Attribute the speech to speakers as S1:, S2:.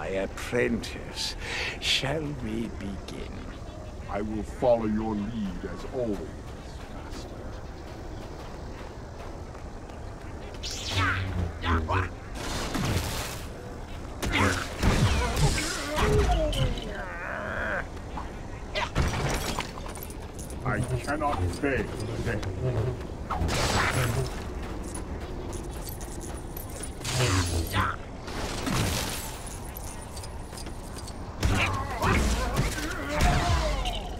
S1: my apprentice. Shall we begin?
S2: I will follow your lead as always, Master. I cannot fail today.